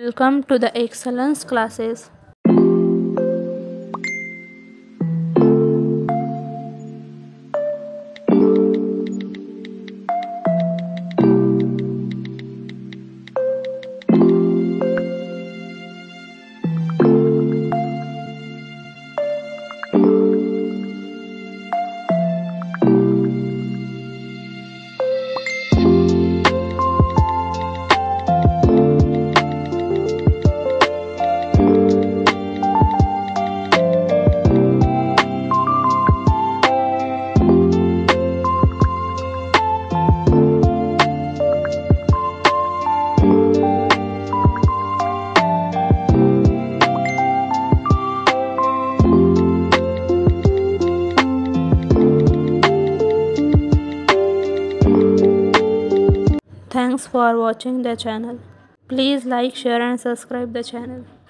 Welcome to the excellence classes. Thanks for watching the channel. Please like, share and subscribe the channel.